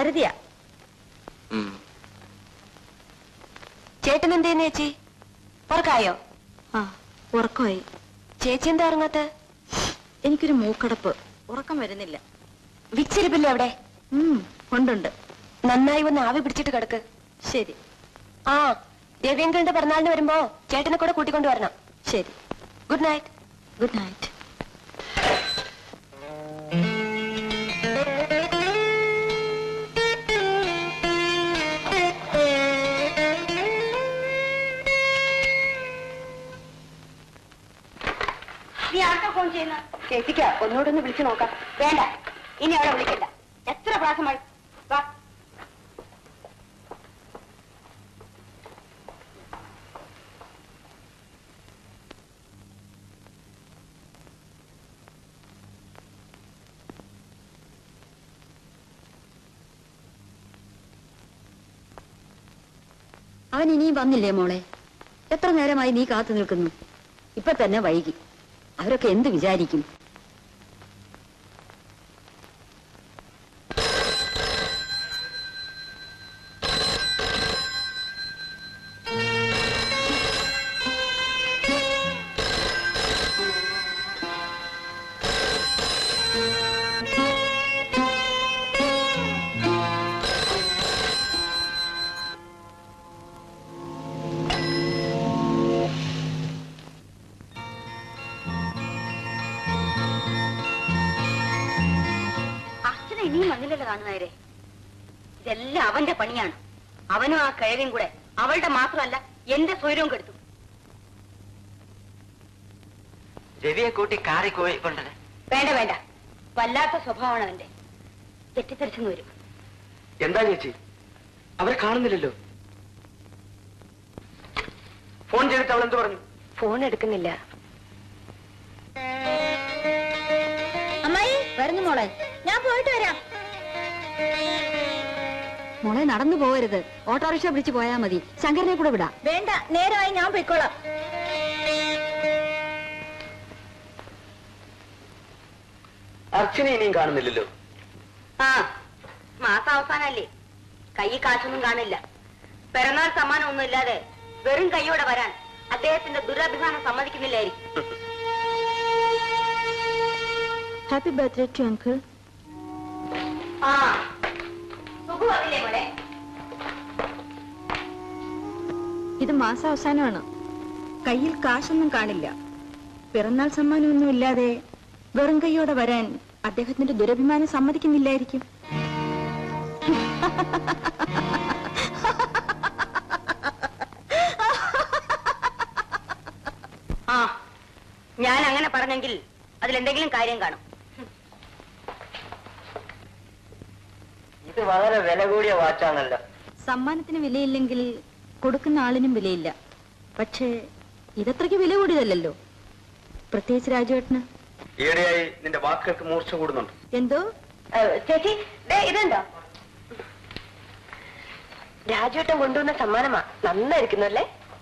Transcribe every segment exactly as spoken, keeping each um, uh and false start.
ഭാരതിയാ. ചേട്ടൻ എന്തേന്ന് ചേച്ചി? ഉറക്കായോ? ആ ഉറക്കമായി. ചേച്ചി എന്താ ഉറങ്ങാത്ത? എനിക്കൊരു മൂക്കടപ്പ്, ഉറക്കം വരുന്നില്ല. വിച്ചിരിപ്പില്ലേ അവിടെ? ഉണ്ടുണ്ട്. നന്നായി ഒന്ന് ആവി പിടിച്ചിട്ട് കിടക്ക്. ശരി. ആ ദേവ്യങ്കളുടെ പിറന്നാളിന് വരുമ്പോ ചേട്ടനെ കൂടെ കൂട്ടിക്കൊണ്ടുവരണം. ശരി. Good night. Good night. നീ ആർക്കാ ഫോൺ ചെയ്യുന്ന? ചേച്ചിക്കാ. ഒന്നുകൂടെ വിളിച്ചു നോക്കാം. വേണ്ട, ഇനി അവളെ വിളിക്കണ്ട. എത്ര പ്രാവശ്യമായി. വാ. അവൻ ഇനിയും വന്നില്ലേ മോളെ? എത്ര നേരമായി നീ കാത്തു നിൽക്കുന്നു? ഇപ്പൊ തന്നെ വൈകി. അവരൊക്കെ എന്ത് വിചാരിക്കും? ഇനിയും വന്നില്ലല്ലോ കാണുന്നവരെ. ഇതെല്ലാം അവന്റെ പണിയാണ്. അവനും ആ കഴിവും കൂടെ അവളുടെ മാത്രമല്ല എന്റെ സ്വയരവും കെടുത്തു. രവിയെ കൂട്ടി കാറി കൊണ്ടത്. വേണ്ട വേണ്ട, വല്ലാത്ത സ്വഭാവമാണ് അവന്റെ. തെറ്റിദ്ധരിച്ചെന്ന് വരും. എന്താ ചേച്ചി, അവരെ കാണുന്നില്ലല്ലോ. ഫോൺ ചെയ്തിട്ട് അവൾ എന്ത് പറഞ്ഞു? ഫോൺ എടുക്കുന്നില്ല. അമ്മായി വരുന്നു മോളെ. ഞാൻ പോയിട്ട് വരാം. മോളെ നടന്നു പോകരുത്. ഓട്ടോറിക്ഷ വിളിച്ച് പോയാ മതി. ശങ്കരനെ കൂടെ വിടാം. വേണ്ട, നേരമായി ഞാൻ പോയിക്കോളാം. അർച്ചന ഇനിയും കാണുന്നില്ലല്ലോ. ആ മാസം അവസാനല്ലേ, കൈ കാശൊന്നും കാണില്ല. പിറന്നാൾ സമ്മാനം ഒന്നും ഇല്ലാതെ വെറും കൈയോടെ വരാൻ അദ്ദേഹത്തിന്റെ ദുരഭിമാനം സമ്മതിക്കുന്നില്ലായിരിക്കും. Happy birthday to uncle. ആ സുഖമല്ലേ മോളെ? ഇത് മാസാവസാനമാണ്. കയ്യിൽ കാശൊന്നും കാണില്ല. പിറന്നാൾ സമ്മാനമൊന്നും ഇല്ലാതെ വെറും കൈയോടെ വരാൻ അദ്ദേഹത്തിന്റെ ദുരഭിമാനം സമ്മതിക്കുന്നില്ലായിരിക്കും. ആ ഞാൻ അങ്ങനെ പറഞ്ഞെങ്കിൽ അതിലെന്തെങ്കിലും കാര്യം കാണും. ഇത് വളരെ വില കൂടിയ വാച്ചാണല്ലോ. സമ്മാനത്തിന് വിലയില്ലെങ്കിൽ കൊടുക്കുന്ന ആളിനും വിലയില്ല. പക്ഷേ ഇതത്രയ്ക്ക് വില കൂടിയതല്ലോ, പ്രത്യേകിച്ച് രാജുവേട്ടന്. ഈയിടെയായി നിന്റെ വാക്കുകൾക്ക് മൂർച്ച കൂടുന്നുണ്ട്. എന്തോ ചേച്ചി, ഇതെന്തോ? രാജുവേട്ടൻ കൊണ്ടുവന്ന സമ്മാനമാ. നന്നായിരിക്കുന്നല്ലേ?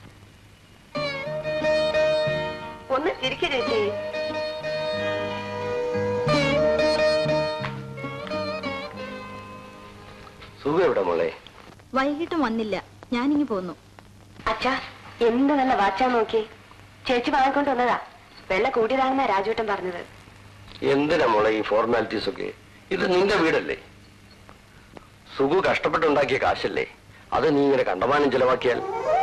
ഒന്ന് ചിരിക്കു ചേച്ചി. സുഖം എവിടെ മോളെ? വൈകിട്ടും വന്നില്ല. ഞാനിങ്ങി പോന്നു. അച്ഛാ, എന്ത് നല്ല വാച്ചാ നോക്കി. ചേച്ചി വാങ്ങിക്കൊണ്ട് വന്നതാ. വെള്ള കൂടിയതാണെന്നാ രാജുവേട്ടൻ പറഞ്ഞത്. എന്തിനാ മോളെ ഈ ഫോർമാലിറ്റീസ് ഒക്കെ? ഇത് നിന്റെ വീടല്ലേ? സുഖു കഷ്ടപ്പെട്ടുണ്ടാക്കിയ കാശല്ലേ? അത് നീ ഇങ്ങനെ കണ്ടമാനം ചെലവാക്കിയാൽ.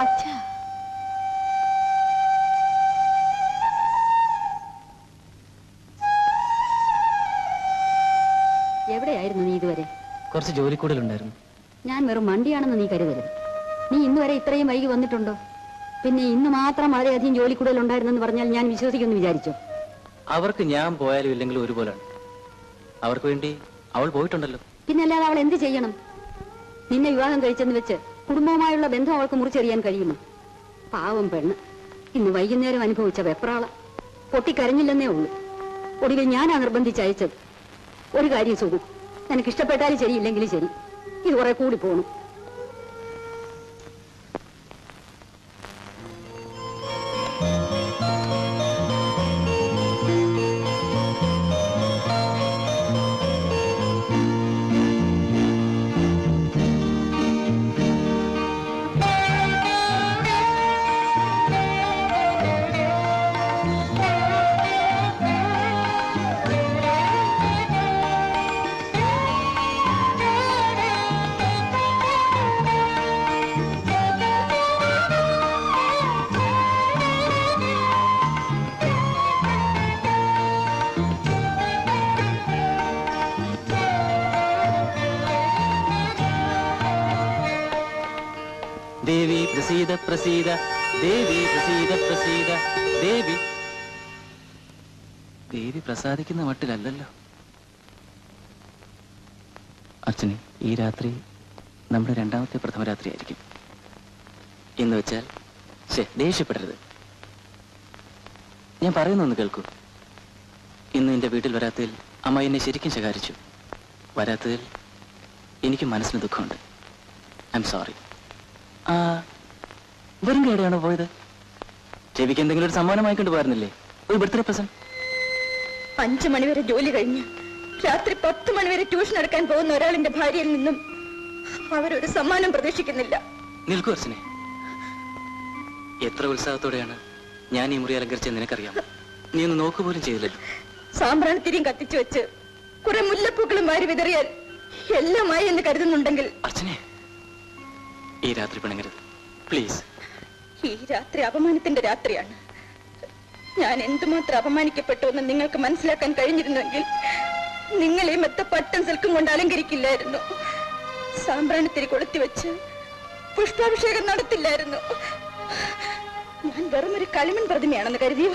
എവിടെയായിരുന്നു നീ ഇതുവരെ? കുറച്ച് ജോലി കൂടുതലുണ്ടായിരുന്നു. ഞാൻ വെറും മണ്ടിയാണെന്ന് നീ കരുതരുത്. നീ ഇന്ന് വരെ ഇത്രയും വൈകി വന്നിട്ടുണ്ടോ? പിന്നെ ഇന്ന് മാത്രം വളരെയധികം ജോലി കൂടുതലുണ്ടായിരുന്നെന്ന് പറഞ്ഞാൽ ഞാൻ വിശ്വസിക്കുമെന്ന് വിചാരിച്ചോ? അവർക്ക് ഞാൻ പോയാലും ഇല്ലെങ്കിലും ഒരുപോലാണ്. അവർക്ക് വേണ്ടി അവൾ പോയിട്ടുണ്ടല്ലോ. പിന്നെ അല്ലാതെ അവൾ എന്ത് ചെയ്യണം? നിന്നെ വിവാഹം കഴിച്ചെന്ന് വെച്ച് കുടുംബവുമായുള്ള ബന്ധം അവൾക്ക് മുറിച്ചെറിയാൻ കഴിയുമോ? പാവം പെണ്ണ് ഇന്ന് വൈകുന്നേരം അനുഭവിച്ച വെപ്രാള. പൊട്ടിക്കരഞ്ഞില്ലെന്നേ ഉള്ളൂ. ഒടുവിൽ ഞാനാ നിർബന്ധിച്ചയച്ചത്. ഒരു കാര്യം സുഖു, എനിക്ക് ഇഷ്ടപ്പെട്ടാലും ശരി ഇല്ലെങ്കിലും ശരി, ഇത് കുറെ കൂടി പോണു. പ്രസീദ പ്രസീദ ദേവി പ്രസീദ പ്രസീദ ദേവി. ദേവി പ്രസാദിക്കുന്ന മട്ടിലല്ലല്ലോ. അർച്ചനെ, ഈ രാത്രി നമ്മുടെ രണ്ടാമത്തെ പ്രഥമ രാത്രി ആയിരിക്കും എന്ന് വെച്ചാൽ ശേ ദേഷ്യപ്പെടരുത്. ഞാൻ പറയുന്നൊന്ന് കേൾക്കൂ. ഇന്ന് എന്റെ വീട്ടിൽ വരാത്തതിൽ അമ്മ എന്നെ ശരിക്കും ശകാരിച്ചു. വരാത്തതിൽ എനിക്ക് മനസ്സിന് ദുഃഖമുണ്ട്. I am sorry. ആ വെറും കേടെയാണോ പോയത്? ചെവിക്ക് എന്തെങ്കിലും ഒരു സമ്മാനം വാങ്ങിക്കൊണ്ട് പോയിരുന്നില്ലേ? ഒരു ബർത്ത്ഡേ പ്രസന്റ്. അഞ്ചു മണിവരെ ജോലി കഴിഞ്ഞ് രാത്രി പത്ത് മണിവരെ ട്യൂഷൻ എടുക്കാൻ പോകുന്ന ഒരാളിന്റെ ഭാര്യയിൽ നിന്നും അവരൊരു സമ്മാനം പ്രതീക്ഷിക്കുന്നില്ല. നിൽക്കൂ അർച്ചനെ. എത്ര ഉത്സാഹത്തോടെയാണ് ഞാൻ ഈ മുറി അലങ്കരിച്ചത് നിനക്കറിയാം. നീ ഒന്ന് നോക്കുപോലും ചെയ്തില്ലല്ലോ. സാമ്പ്രാണിത്തിരിയും കത്തിച്ചു വെച്ച് കുറെ മുല്ലപ്പൂക്കളും വാരി വിതറിയാൽ എല്ലാമായി എന്ന് കരുതുന്നുണ്ടെങ്കിൽ അർച്ചനെ, ഈ രാത്രി പിണങ്ങരുത് പ്ലീസ്. ഈ രാത്രി അപമാനത്തിന്റെ രാത്രിയാണ്. ഞാൻ എന്തുമാത്രം അപമാനിക്കപ്പെട്ടു എന്ന് നിങ്ങൾക്ക് മനസ്സിലാക്കാൻ കഴിഞ്ഞിരുന്നെങ്കിൽ നിങ്ങൾ ഈ മെത്ത പട്ടും സിൽക്കും കൊണ്ട് അലങ്കരിക്കില്ലായിരുന്നു. സാമ്പ്രാണിത്തിരി കൊളുത്തി വെച്ച് പുഷ്പാഭിഷേകം നടത്തില്ലായിരുന്നു. ഞാൻ വെറും ഒരു കളിമൺ പ്രതിമയാണെന്ന് കരുതിയോ?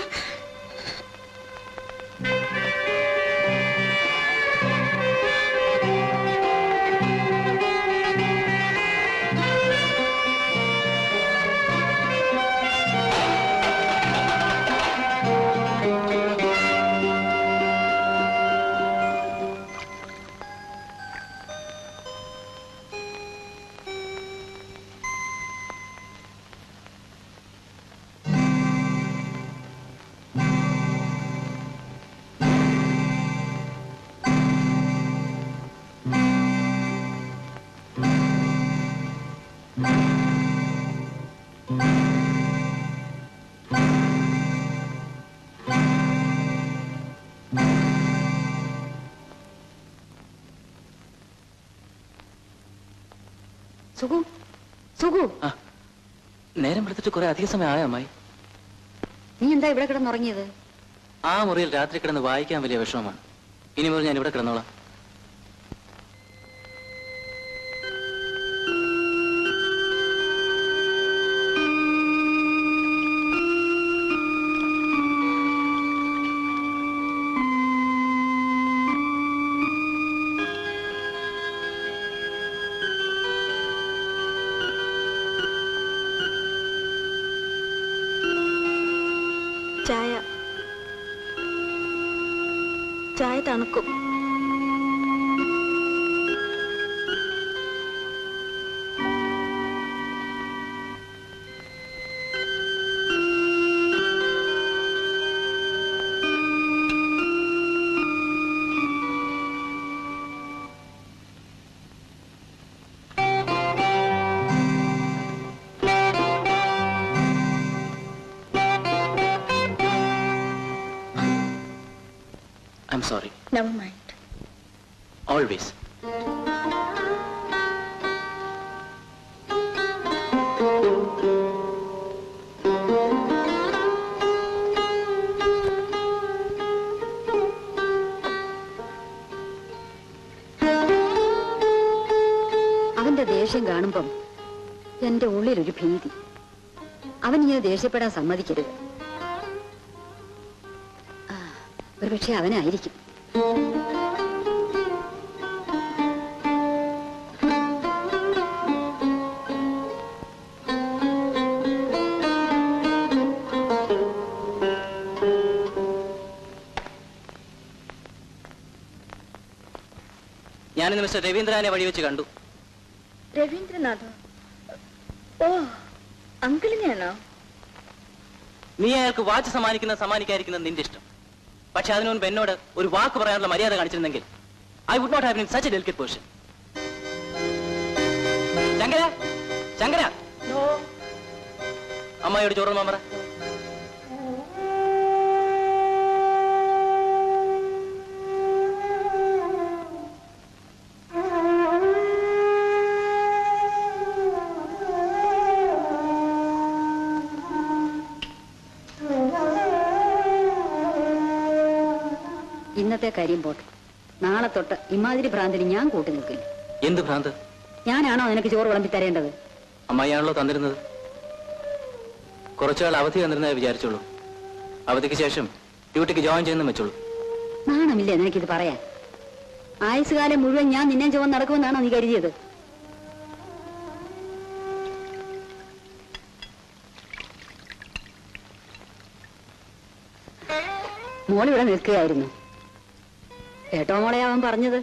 സുഖു സുഖു നേരം എടുത്തിട്ട് കുറെ അധിക സമയം ആയോ അമ്മായി? നീ എന്താ ഇവിടെ കിടന്നുറങ്ങിയത്? ആ മുറിയിൽ രാത്രി കിടന്ന് വായിക്കാൻ വലിയ വിഷമമാണ്. ഇനി മുതൽ ഞാൻ ഇവിടെ കിടന്നോളാം. ചായ ചായ തണുക്കും. I'm sorry. Never mind. Always. അവന്റെ ദേഷ്യം കാണുമ്പം എന്റെ ഉള്ളിലൊരു ഭീതി. അവൻ ഇങ്ങനെ ദേഷ്യപ്പെടാൻ സമ്മതിക്കരുത്. ഒരുപക്ഷെ അവനായിരിക്കും. ഞാനിന്ന് മിസ്റ്റർ രവീന്ദ്രനെ വഴി വെച്ച് കണ്ടു. രവീന്ദ്രനാഥോ? ഓ, അങ്കിളിനെയാണോ? നീ അയാൾക്ക് വാച്ച് സമ്മാനിക്കുന്ന സമ്മാനിക്കാതിരിക്കുന്നത് നിന്റെ ഇഷ്ടം. പക്ഷെ അതിനു മുൻപ് എന്നോട് ഒരു വാക്ക് പറയാനുള്ള മര്യാദ കാണിച്ചിരുന്നെങ്കിൽ I would not have been such a delicate person. ശങ്കര, ശങ്കര, അമ്മയോട് ചോറ് മാമറ. ഇന്നത്തെ കാര്യം പോട്ടെ. നാളെ തൊട്ട് ഇമാതിരി ഭ്രാന്തിന് ഞാൻ കൂട്ടി നിൽക്കില്ല. എന്ത് ഭ്രാന്ത്? ഞാനാണോ നിനക്ക് ചോറ് വിളമ്പി തരേണ്ടത്? അമ്മായിയാണല്ലോ തന്നിരുന്നത്. കുറച്ചുനാൾ അവധി തന്നിരുന്നേ വിചാരിച്ചോളൂ. അവധിക്ക് ശേഷം ഡ്യൂട്ടിക്ക് ജോയിൻ ചെയ്യുന്ന വെച്ചോളൂ. നാണമില്ലേ നിനക്കിത് പറയാൻ? ആയുസ്സുകാലം മുഴുവൻ ഞാൻ നിന്നെ ചുവന്ന് നടക്കുമെന്നാണോ നീ കരുതിയത്? മോളിവിടെ നിൽക്കുകയായിരുന്നു. കേട്ടോ മോളെ അവൻ പറഞ്ഞത്?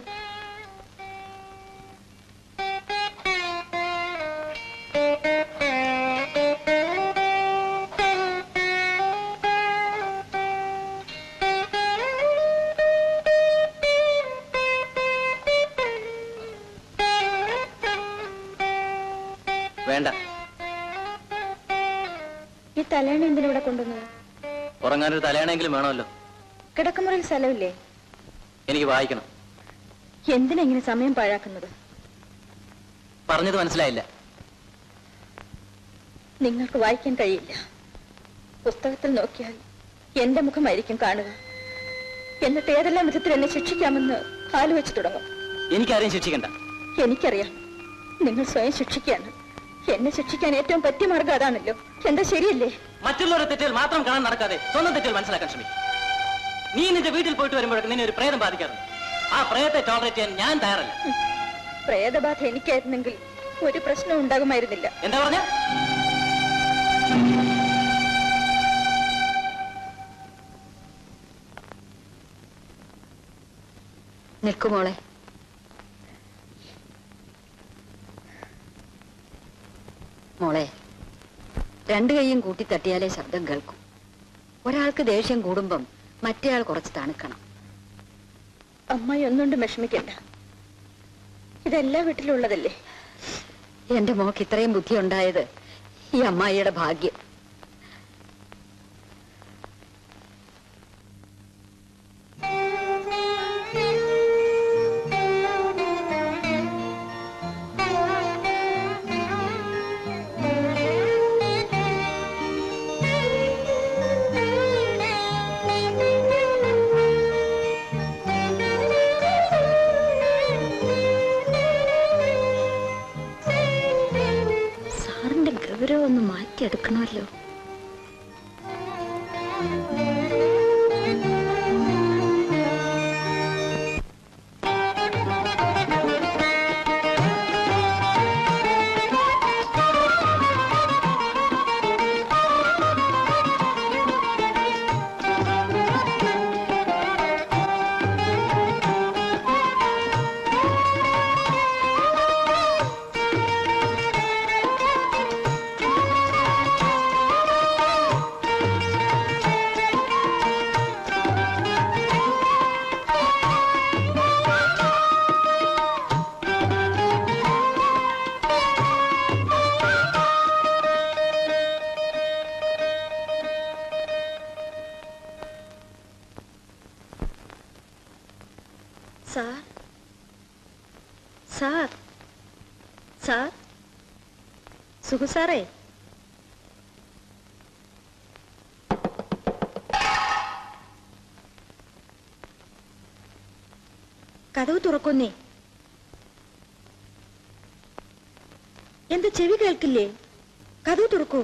വേണ്ട. ഈ തലേണ എന്തിനിവിടെ കൊണ്ടുവന്നത്? ഉറങ്ങാനൊരു തലയാണെങ്കിലും വേണമല്ലോ. കിടക്കമുറിയിൽ സ്ഥലമില്ലേ? എനിക്ക് വായിക്കണം. എന്തിനാ ഇങ്ങനെ സമയം പാഴാക്കുന്നത്? പറഞ്ഞത് മനസ്സിലായില്ല. നിങ്ങൾക്ക് വായിക്കാൻ കഴിയില്ല. പുസ്തകത്തിൽ നോക്കിയാൽ എന്റെ മുഖമായിരിക്കും കാണുക. എന്നിട്ട് ഏതെല്ലാം വിധത്തിൽ എന്നെ ശിക്ഷിക്കാമെന്ന് ആലോചിച്ചു തുടങ്ങും. എനിക്കാരെയും ശിക്ഷിക്കണ്ട. എനിക്കറിയാം, നിങ്ങൾ സ്വയം ശിക്ഷിക്കാണ്. എന്നെ ശിക്ഷിക്കാൻ ഏറ്റവും പറ്റിയ മാർഗം അതാണല്ലോ. എന്താ ശരിയല്ലേ? മറ്റുള്ളവരുടെ തെറ്റുകൾ മാത്രം കാണാൻ നടക്കാതെ സ്വന്തം തെറ്റുകൾ മനസ്സിലാക്കാൻ ശ്രമിക്കും. നീ നിന്റെ വീട്ടിൽ പോയിട്ട് വരുമ്പോഴേക്കും നിന്നെ ഒരു പ്രേതം ബാധിക്കാറുണ്ട്. ആ പ്രേതത്തെ ടോളറേറ്റ് ചെയ്യാൻ ഞാൻ തയ്യാറല്ല. പ്രേതബാധ എനിക്കായിരുന്നെങ്കിൽ ഒരു പ്രശ്നം ഉണ്ടാകുമായിരുന്നില്ല. എന്താ പറഞ്ഞ? നിൽക്കുമോളെ. മോളെ, രണ്ടു കൈയും കൂട്ടി തട്ടിയാലേ ശബ്ദം കേൾക്കും. ഒരാൾക്ക് ദേഷ്യം കൂടുമ്പം മറ്റേയാൾ കുറച്ച് തണുക്കണം. അമ്മായി ഒന്നുകൊണ്ട് വിഷമിക്കണ്ട. ഇതെല്ലാ വീട്ടിലുള്ളതല്ലേ. എന്റെ മോക്ക് ഇത്രയും ബുദ്ധി ഉണ്ടായത് ഈ അമ്മായിയുടെ ഭാഗ്യം. ഒന്ന് മാറ്റിയെടുക്കണമല്ലോ. സാർ സാർ സാർ സുഖു സാറേ, കഥവ് തുറക്കുന്നേ. എന്താ ചെവി കേൾക്കില്ലേ? കഥവ് തുറക്കൂ.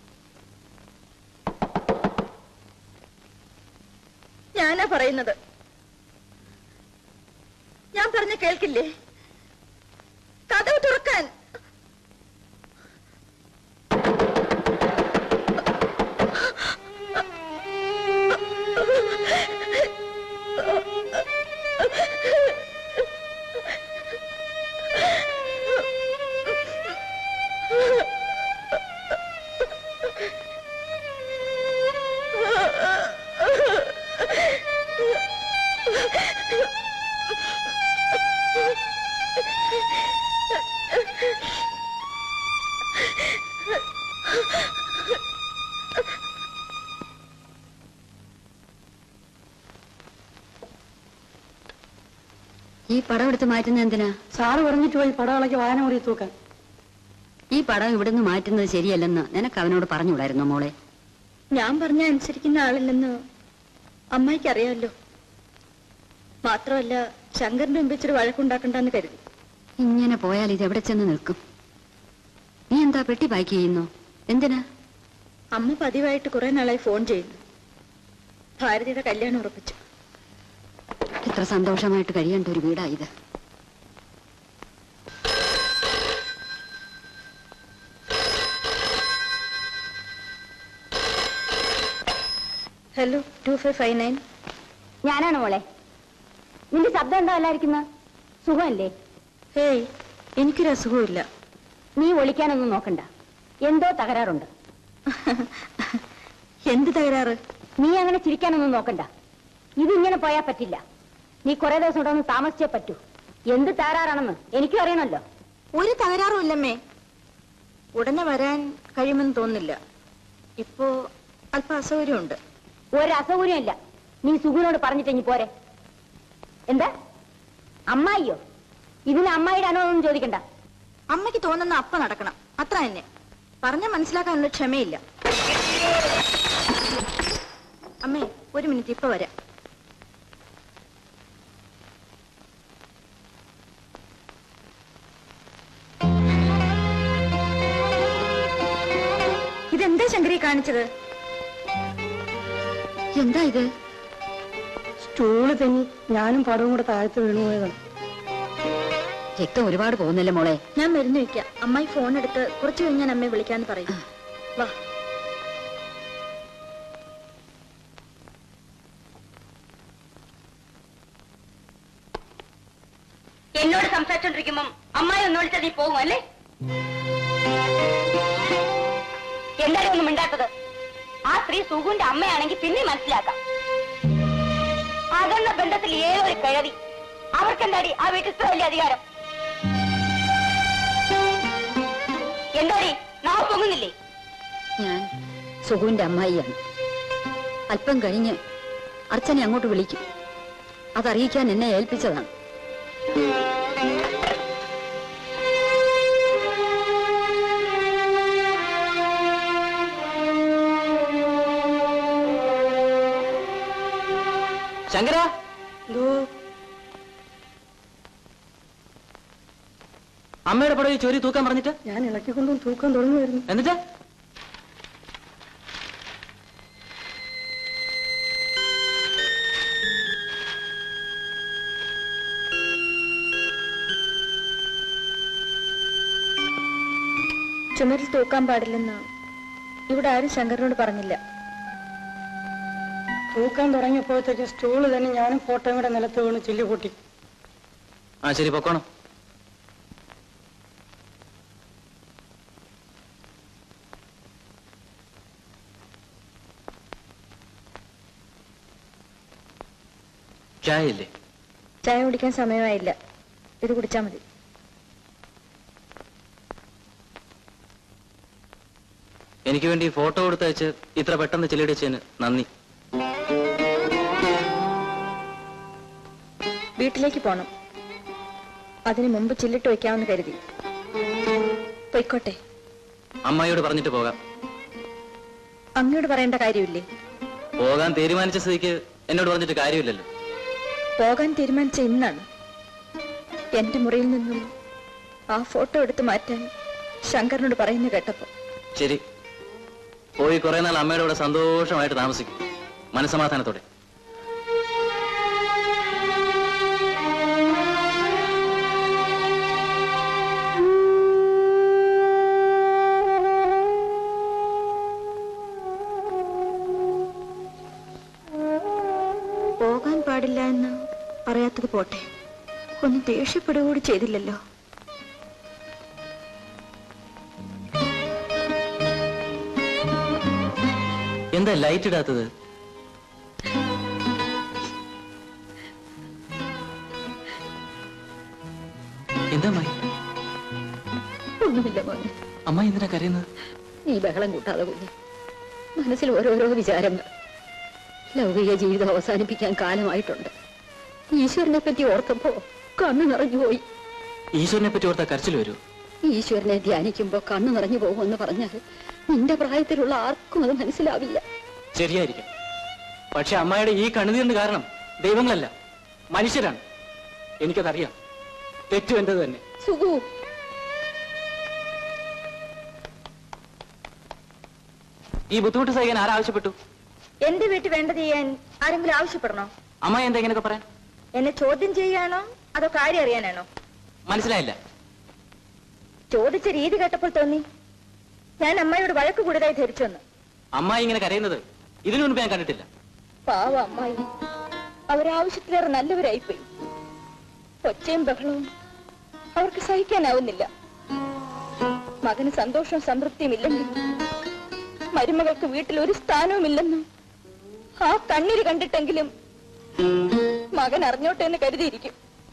ഞാനാ പറയുന്നത്. ഞാൻ പറഞ്ഞ കേൾക്കില്ലേ? കഥവ് തുറക്കാൻ. ഈ പടം എടുത്ത് മാറ്റുന്നത് എന്തിനാ? സാറ് പറഞ്ഞിട്ട് പോയി പടകളൊക്കെ വായന മുറി തൂക്കാൻ. ഈ പടം ഇവിടുന്ന് മാറ്റുന്നത് ശരിയല്ലെന്ന് നിനക്ക് അവനോട് പറഞ്ഞുകൂടായിരുന്നോ മോളെ? ഞാൻ പറഞ്ഞ അനുസരിക്കുന്ന ആളില്ലെന്ന് അമ്മായിക്ക് അറിയാമല്ലോ. മാത്രമല്ല ശങ്കറിന്റെ മുമ്പ് ഇച്ചിരി വഴക്കുണ്ടാക്കണ്ടെന്ന് കരുതി. ഇങ്ങനെ പോയാൽ ഇത് എവിടെ ചെന്ന് നിൽക്കും? നീ എന്താ പെട്ടി പാക്ക് ചെയ്യുന്നു? എന്തിനാ? അമ്മ പതിവായിട്ട് കുറെ നാളായി ഫോൺ ചെയ്യുന്നു. ഭാരതിയുടെ കല്യാണം ഉറപ്പിച്ചു. ഇത്ര സന്തോഷമായിട്ട് കഴിയേണ്ട ഒരു വീടാ ഇത്. Hello, two five five nine. ഞാനാണ് മോളെ. നിന്റെ ശബ്ദം എന്താ അല്ലായിരിക്കുന്ന? സുഖമല്ലേ? ഹേയ്, എനിക്കൊരു അസുഖമില്ല. നീ ഒളിക്കാനൊന്നും നോക്കണ്ട. എന്തോ തകരാറുണ്ട്. എന്ത് തകരാറ്? നീ അങ്ങനെ ചിരിക്കാനൊന്നും നോക്കണ്ട. ഇതിങ്ങനെ പോയാ പറ്റില്ല. നീ കുറെ ദിവസം ഇവിടെ ഒന്ന് താമസിച്ചേ പറ്റൂ. എന്ത് തകരാറാണെന്ന് എനിക്കും അറിയണമല്ലോ. ഒരു തകരാറും ഇല്ലമ്മേ. ഉടനെ വരാൻ കഴിയുമെന്ന് തോന്നുന്നില്ല. ഇപ്പോ അല്പ അസൗകര്യമുണ്ട്. ഒരു അസൗകര്യമില്ല. നീ സുഖുവിനോട് പറഞ്ഞിട്ടെങ്കി പോരെ. എന്താ അമ്മായിയോ? ഇതിന് അമ്മായിയുടെ അനുഭവം ചോദിക്കണ്ട. അമ്മയ്ക്ക് തോന്നുന്ന അപ്പ നടക്കണം, അത്ര തന്നെ. പറഞ്ഞ മനസ്സിലാക്കാനുള്ള ക്ഷമയില്ല. അമ്മേ, ഒരു മിനിറ്റ്, ഇപ്പൊ വരാം. ഇതെന്താ ശങ്കരി കാണിച്ചത്? എന്താ ഇത്? സ്റ്റൂള് തെന്നി ഞാനും പടവും കൂടെ താഴത്ത് വീണുപോയതാണ്. രക്തം ഒരുപാട് പോകുന്നില്ല മോളെ. ഞാൻ മരുന്ന് വയ്ക്കാം. അമ്മായി ഫോൺ എടുത്ത് കുറച്ചു കഴിഞ്ഞ് ഞാൻ അമ്മയെ വിളിക്കാന്ന് പറയും. വാ. എന്നോട് സംസാരിച്ചോണ്ടിരിക്കുമ്പം അമ്മായി ഒന്ന് വിളിച്ചാൽ നീ പോകും അല്ലേ? എന്തായാലും ഒന്നും മിണ്ടാത്തത്? ആ സ്ത്രീ സുഖുവിന്റെ അമ്മയാണെങ്കിൽ പിന്നെ മനസ്സിലാക്കാം. അകന്ന ബന്ധത്തിൽ ഏതൊരു കിഴവി. അവർക്കെന്താടി ആ വീട്ടിൽ ഇത്ര വലിയ അധികാരം? എന്താടി നാവ് പൊങ്ങുന്നില്ലേ? ഞാൻ സുഖുവിന്റെ അമ്മായിയാണ്. അല്പം കഴിഞ്ഞ് അർച്ചനെ അങ്ങോട്ട് വിളിക്കും. അതറിയിക്കാൻ എന്നെ ഏൽപ്പിച്ചതാണ്. ശങ്കര, അമ്മയുടെ പടം ഈ ചോരി തൂക്കാൻ പറഞ്ഞിട്ട് ഞാൻ ഇളക്കിക്കൊണ്ടും തൂക്കാൻ തുടങ്ങുമായിരുന്നു. എന്നിട്ട് ചുമരിൽ തൂക്കാൻ പാടില്ലെന്ന് ഇവിടെ ആരും ശങ്കരനോട് പറഞ്ഞില്ല. തൂക്കാൻ തുടങ്ങിയപ്പോഴത്തേക്ക് സ്റ്റൂള് തന്നെ ഞാനും ഫോട്ടോയും കൂടെ നിലത്ത് വീണ് ചില്ലി പൊട്ടി. ആ ശരി, പൊക്കോണം. ചായ ഇല്ലേ? ചായ കുടിക്കാൻ സമയമായില്ല. ഇത് കുടിച്ചാ മതി. എനിക്ക് വേണ്ടി ഫോട്ടോ കൊടുത്തയച്ച് ഇത്ര പെട്ടെന്ന് ചെല്ലിടിച്ചതിന് നന്ദി. വീട്ടിലേക്ക് പോണം. അതിനു മുമ്പ് ചില്ലിട്ട് വയ്ക്കാമെന്ന് കരുതി. പൊയ്ക്കോട്ടെ. അമ്മായിയോട് പറഞ്ഞിട്ട് പോകാം. അങ്ങയോട് പറയേണ്ട കാര്യമില്ലേ? പോകാൻ തീരുമാനിച്ച സ്ഥിതിക്ക് എന്നോട് പറഞ്ഞിട്ട് കാര്യമില്ലല്ലോ. പോകാൻ തീരുമാനിച്ച ഇന്നാണ്. എന്റെ മുറിയിൽ നിന്നും ആ ഫോട്ടോ എടുത്ത് മാറ്റാൻ ശങ്കരനോട് പറയുന്നു കേട്ടപ്പോ. ശരി, പോയി കുറെ നാൾ അമ്മയുടെ കൂടെ സന്തോഷമായിട്ട് താമസിക്കും, മനസ്സമാധാനത്തോടെ. പോകാൻ പാടില്ല എന്ന് പറയാത്തത് പോട്ടെ, ഒന്ന് ദേഷ്യപ്പെടുക കൂടി ചെയ്തില്ലല്ലോ. എന്താ ലൈറ്റ് ഇടാത്തത്? എന്താ അമ്മായി? ഒന്നുമില്ല മോനെ. അമ്മ എന്തിനാ കരയുന്നത്? നീ ബഹളം കൂട്ടാതെ കുഞ്ഞ്. മനസ്സിൽ ഓരോരോ വിചാരങ്ങൾ. ലൗകിക ജീവിതം അവസാനിപ്പിക്കാൻ കാലമായിട്ടുണ്ട്. ഈശ്വരനെ പറ്റി ഓർത്തപ്പോ കണ്ണു നിറഞ്ഞുപോയി. ഈശ്വരനെ പറ്റി ഓർത്താ കരച്ചിൽ വരൂ? ഈശ്വരനെ ധ്യാനിക്കുമ്പോ കണ്ണു നിറഞ്ഞു പോകുമെന്ന് പറഞ്ഞാൽ നിന്റെ പ്രായത്തിലുള്ള ആർക്കും അത് മനസ്സിലാവില്ല. ശരിയായിരിക്കും. പക്ഷെ അമ്മായിയുടെ ഈ കണ്ണുനീരിന് കാരണം ദൈവങ്ങളല്ല, മനുഷ്യരാണ്. എനിക്കതറിയാം. തെറ്റു എന്റത് തന്നെ. സുഖു, ഈ ബുദ്ധിമുട്ട് സഹിക്കാൻ ആരാവശ്യപ്പെട്ടു? എന്റെ വീട്ടിൽ വേണ്ടത് ചെയ്യാൻ ആരെങ്കിലും ആവശ്യപ്പെടണോ? അമ്മ എന്താ ഇങ്ങനെയൊക്കെ പറയാൻ? എന്നെ ചോദ്യം ചെയ്യാനോ അതോ കാര്യം അറിയാനാണോ? മനസ്സിലായില്ല. ചോദിച്ച രീതി കേട്ടപ്പോൾ തോന്നി ഞാൻ അമ്മയോട് വഴക്ക് കൂടുതലായി ധരിച്ചെന്ന്. അമ്മായി ഇങ്ങനെ കരയുന്നത് ഇതിനു മുൻപ് ഞാൻ കണ്ടിട്ടില്ല. പാവ അമ്മായി, അവരാവശ്യത്തിലേറെ നല്ലവരായിപ്പോയി. ഒച്ചയും ബഹളവും അവർക്ക് സഹിക്കാനാവുന്നില്ല. മകന് സന്തോഷവും സംതൃപ്തിയും ഇല്ലെങ്കിൽ മരുമകൾക്ക് വീട്ടിൽ ഒരു സ്ഥാനവുമില്ലെന്നും ആ കണ്ണീര് കണ്ടിട്ടെങ്കിലും മകൻ അറിഞ്ഞോട്ടെ എന്ന് കരുതിയിരിക്കും.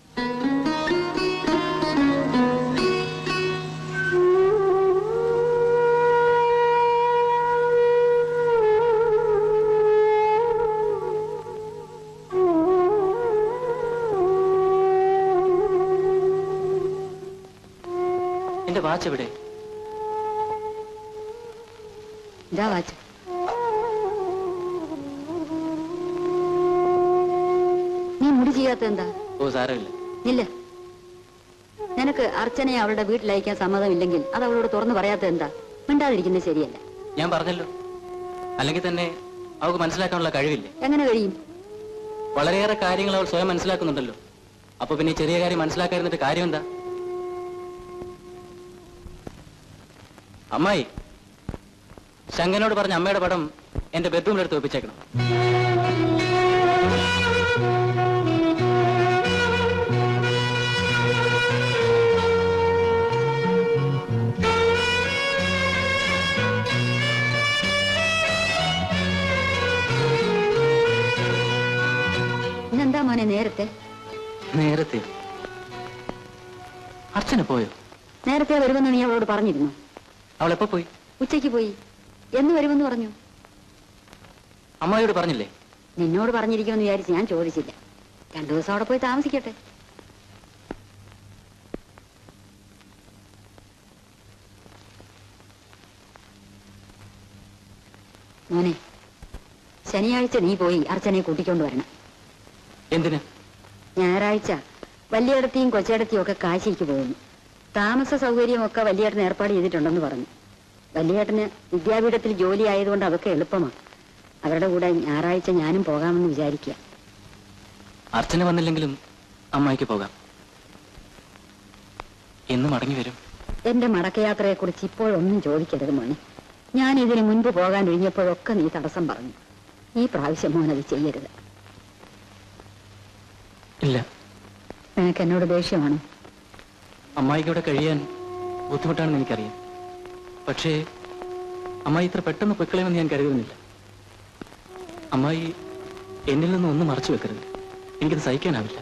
എന്റെ വാച്ച് എവിടെ? ഇതാ വാച്ച്. നീ മുടി ചെയ്യാത്ത എന്താ? ഓ സാരമില്ല. ഇല്ല, നിനക്ക് അർച്ചനയെ അവളുടെ വീട്ടിലയക്കാൻ സമ്മതമില്ലെങ്കിൽ അത് അവളോട് തുറന്നു പറയാത്ത എന്താ? മിണ്ടാതിരിക്കുന്നത് ശരിയല്ല. ഞാൻ പറഞ്ഞല്ലോ, അല്ലെങ്കിൽ തന്നെ അവൾക്ക് മനസ്സിലാക്കാനുള്ള കഴിവില്ലേ? എങ്ങനെ കഴിയും? വളരെയേറെ കാര്യങ്ങൾ അവൾ സ്വയം മനസ്സിലാക്കുന്നുണ്ടല്ലോ. അപ്പൊ പിന്നെ ചെറിയ കാര്യം മനസ്സിലാക്കാതിരുന്നിട്ട് കാര്യം എന്താ? അമ്മായി, ശങ്കനോട് പറഞ്ഞ അമ്മയുടെ പടം എന്റെ ബെഡ്റൂമിലെടുത്ത് വെപ്പിച്ചേക്കണം. ഇന്നെന്താ മോനെ നേരത്തെ? നേരത്തെ? അർച്ചന പോയോ? നേരത്തെ വരുമെന്ന് നീ അവളോട് പറഞ്ഞിരുന്നു. അവൾ എപ്പോ പോയി? ഉച്ചയ്ക്ക് പോയി. എന്ന് വരുമെന്ന് പറഞ്ഞു? അമ്മായിയോട് പറഞ്ഞില്ലേ? നിന്നോട് പറഞ്ഞിരിക്കുമെന്ന് വിചാരിച്ച് ഞാൻ ചോദിച്ചില്ല. രണ്ടു ദിവസം അവിടെ പോയി താമസിക്കട്ടെ. മോനെ, ശനിയാഴ്ച നീ പോയി അർച്ചനയെ കൂട്ടിക്കൊണ്ട് വരണം. എന്തിന്? ഞായറാഴ്ച വലിയേടത്തെയും കൊച്ചേടത്തെയും ഒക്കെ കാശിക്ക് പോകുന്നു. താമസ സൗകര്യമൊക്കെ വലിയേട്ടന് ഏർപ്പാട് ചെയ്തിട്ടുണ്ടെന്ന് പറഞ്ഞു. വലിയേട്ടന് വിദ്യാപീഠത്തിൽ ജോലി ആയതുകൊണ്ട് അതൊക്കെ എളുപ്പമാണ്. അവരുടെ കൂടെ ഞായറാഴ്ച ഞാനും പോകാമെന്ന് വിചാരിക്കുക. അർച്ചന വന്നില്ലെങ്കിലും അമ്മായിക്ക് പോകാം. എന്ന് മടങ്ങി വരും? എന്റെ മടക്കയാത്രയെ കുറിച്ച് ഇപ്പോഴൊന്നും ചോദിക്കരുത് മോനെ. ഞാൻ ഇതിന് മുൻപ് പോകാൻ ഒഴിഞ്ഞപ്പോഴൊക്കെ നീ തടസ്സം പറഞ്ഞു. ഈ പ്രാവശ്യം മോനത് ചെയ്യരുത്. ഇല്ല. നിനക്ക് എന്നോട് ദേഷ്യമാണോ? അമ്മായിക്ക് ഇവിടെ കഴിയാൻ ബുദ്ധിമുട്ടാണെന്ന് എനിക്കറിയാം. പക്ഷേ അമ്മായി ഇത്ര പെട്ടെന്ന് പൊയ്ക്കളയുമെന്ന് ഞാൻ കരുതുന്നില്ല. അമ്മായി എന്നിൽ നിന്നും ഒന്നും മറച്ചു വെക്കരുത്. എനിക്കത് സഹിക്കാനാവില്ല.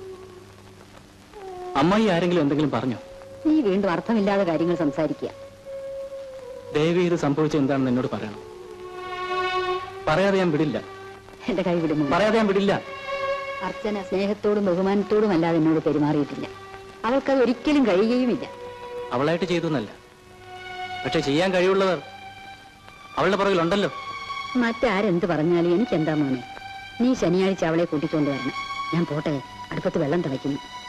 അമ്മായി ആരെങ്കിലും എന്തെങ്കിലും പറഞ്ഞോ? നീ വീണ്ടും അർത്ഥമില്ലാതെ കാര്യങ്ങൾ സംസാരിക്കുക. ദയവ് ഇത് സംഭവിച്ചത് എന്താണെന്ന് എന്നോട് പറയണം. പറയാതെ ഞാൻ വിടില്ല. എന്റെ കൈ വിടുമോ? പറയാതെ ഞാൻ വിടില്ല. അർച്ചന സ്നേഹത്തോടും ബഹുമാനത്തോടും അല്ലാതെ എന്നോട് പെരുമാറിയിട്ടില്ല. അവൾക്കത് ഒരിക്കലും കഴിയുകയുമില്ല. അവളായിട്ട് ചെയ്തൊന്നല്ല, പക്ഷെ ചെയ്യാൻ കഴിവുള്ളവർ അവളുടെ പുറകിലുണ്ടല്ലോ. മറ്റാരെന്ത് പറഞ്ഞാലും എനിക്കെന്താ മോനെ? നീ ശനിയാഴ്ച അവളെ കൂട്ടിക്കൊണ്ടുവരണം. ഞാൻ പോട്ടെ, അടുപ്പത്ത് വെള്ളം തിളയ്ക്കുന്നു.